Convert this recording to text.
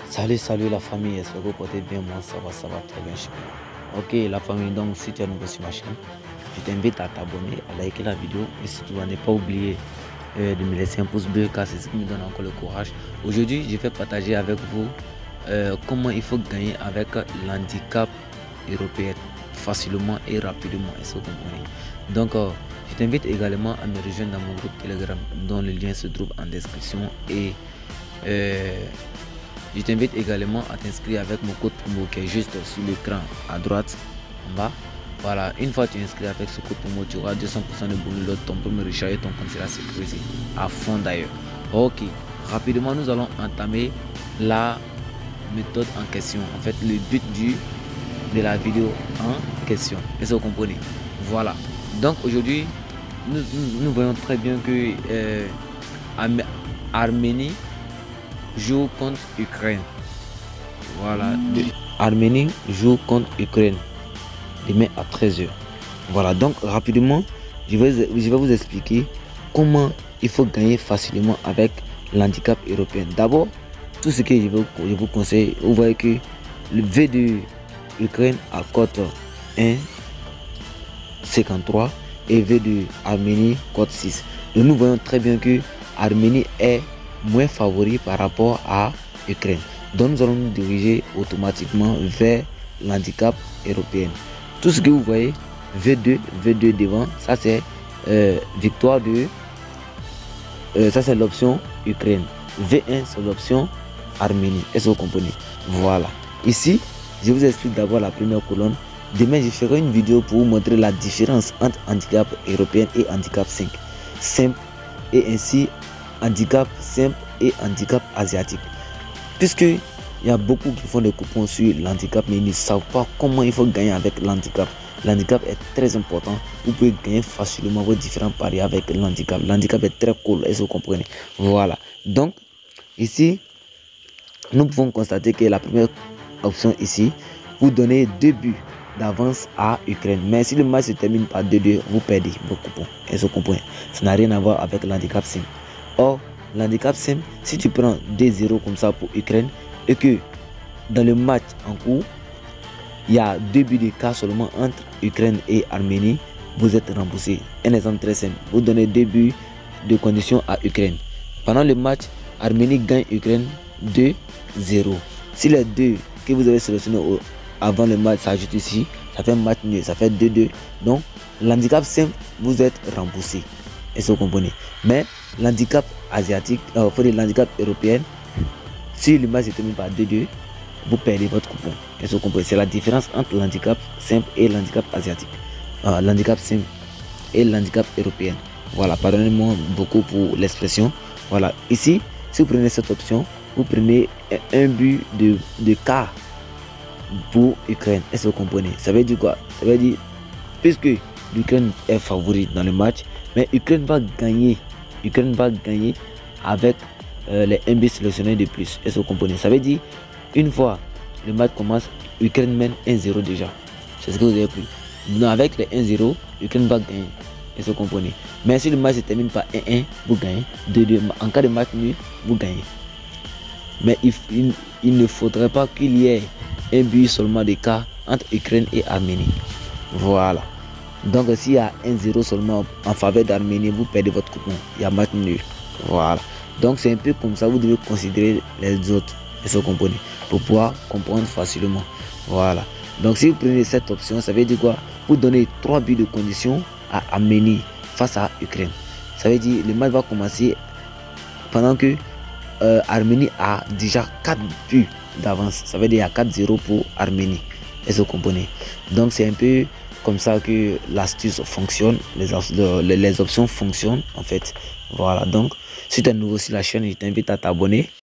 Salut la famille, j'espère que vous portez bien, moi ça va très bien chez moi. Ok la famille, donc si tu es nouveau sur ma chaîne, je t'invite à t'abonner, à liker la vidéo et surtout à ne pas oublier de me laisser un pouce bleu car c'est ce qui me donne encore le courage. Aujourd'hui je vais partager avec vous comment il faut gagner avec l'handicap européen facilement et rapidement, est-ce que vous comprenez? Donc je t'invite également à me rejoindre dans mon groupe Telegram dont le lien se trouve en description et je t'invite également à t'inscrire avec mon code promo qui est juste sur l'écran à droite en bas. Voilà, une fois que tu es inscrit avec ce code promo, tu auras 200% de bonus lors de ton premier recharge et ton compte sera sécurisé à fond d'ailleurs. Ok, rapidement nous allons entamer la méthode en question. En fait, le but de la vidéo en question. Est-ce que vous comprenez? Voilà. Donc aujourd'hui, nous voyons très bien que Arménie joue contre Ukraine. Voilà. Arménie joue contre Ukraine demain à 13 h. Voilà, donc rapidement, je vais vous expliquer comment il faut gagner facilement avec l'handicap européen. D'abord, tout ce que je vous conseille, vous voyez que le V de Ukraine à cote 1,53 et V de Arménie cote 6. Donc nous voyons très bien que Arménie est moins favori par rapport à Ukraine. Donc nous allons nous diriger automatiquement vers l'handicap européen. Tout ce que vous voyez, V2 devant, ça c'est victoire de ça c'est l'option Ukraine. V1 c'est l'option Arménie. Est-ce que vous comprenez? Voilà. Ici, je vous explique d'abord la première colonne. Demain, je ferai une vidéo pour vous montrer la différence entre handicap européen et handicap simple et ainsi handicap simple et handicap asiatique, puisque il y a beaucoup qui font des coupons sur l'handicap mais ils ne savent pas comment il faut gagner avec l'handicap. L'handicap est très important, vous pouvez gagner facilement vos différents paris avec l'handicap. L'handicap est très cool, est-ce que vous comprenez? Voilà, donc ici nous pouvons constater que la première option ici, vous donnez 2 buts d'avance à Ukraine, mais si le match se termine par 2-2, vous perdez vos coupons, est-ce que vous comprenez? Ça n'a rien à voir avec l'handicap simple. Or, l'handicap simple, si tu prends 2-0 comme ça pour Ukraine et que dans le match en cours, il y a 2 buts d'écart seulement entre Ukraine et Arménie, vous êtes remboursé. Un exemple très simple, vous donnez 2 buts de condition à Ukraine. Pendant le match, Arménie gagne Ukraine 2-0. Si les deux que vous avez sélectionnés avant le match s'ajoutent ici, ça fait un match nul, ça fait 2-2. Donc, l'handicap simple, vous êtes remboursé. Est-ce que vous comprenez? Mais l'handicap asiatique, l'handicap européen, si le match se termine par 2-2, vous perdez votre coupon. Est-ce que vous comprenez? C'est la différence entre l'handicap simple et l'handicap asiatique. L'handicap simple et l'handicap européen. Voilà, pardonnez-moi beaucoup pour l'expression. Voilà, ici, si vous prenez cette option, vous prenez un but de quart pour Ukraine. Est-ce que vous comprenez? Ça veut dire quoi? Ça veut dire, puisque l'Ukraine est favori dans le match, mais Ukraine va gagner avec les 1 but sélectionnés de plus. Est-ce que vous comprenez? Ça veut dire, une fois le match commence, Ukraine mène 1-0 déjà. C'est ce que vous avez pris. Donc avec les 1-0, Ukraine va gagner. Est-ce que vous comprenez? Mais si le match se termine par 1-1, vous gagnez. 2-2. En cas de match nul, vous gagnez. Mais il ne faudrait pas qu'il y ait un but seulement d'écart entre Ukraine et Arménie. Voilà. Donc s'il y a 1-0 seulement en faveur d'Arménie, vous perdez votre coupon. Il y a match nul. Voilà. Donc c'est un peu comme ça, vous devez considérer les autres. Est-ce que vous comprenez? Pour pouvoir comprendre facilement. Voilà. Donc si vous prenez cette option, ça veut dire quoi? Vous donnez 3 buts de condition à Arménie face à Ukraine. Ça veut dire le match va commencer pendant que Arménie a déjà 4 buts d'avance. Ça veut dire qu'il y a 4-0 pour Arménie. Est-ce que vous comprenez? Donc c'est un peu comme ça que l'astuce fonctionne, les options fonctionnent en fait. Voilà, donc si tu es nouveau sur la chaîne, je t'invite à t'abonner,